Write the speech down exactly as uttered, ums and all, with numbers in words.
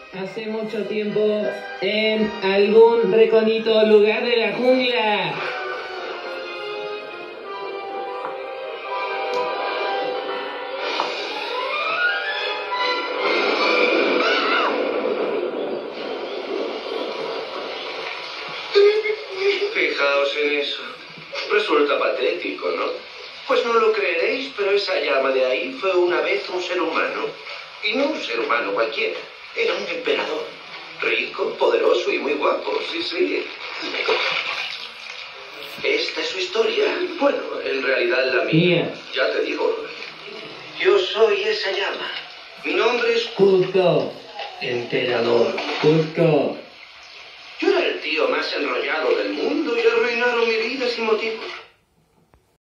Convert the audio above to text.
hace mucho tiempo en algún recóndito lugar de la jungla. Fijaos en eso. Resulta patético, ¿no? Pues no lo creeréis, pero esa llama de ahí fue una vez un ser humano. Y no un ser humano cualquiera. Era un emperador. Rico, poderoso y muy guapo, sí, sí. Esta es su historia. Bueno, en realidad la mía. Mía. Ya te digo. Yo soy esa llama. Mi nombre es Cusco. Emperador. Cusco. Yo era el tío más enrollado del mundo y arruinaron mi vida sin motivo.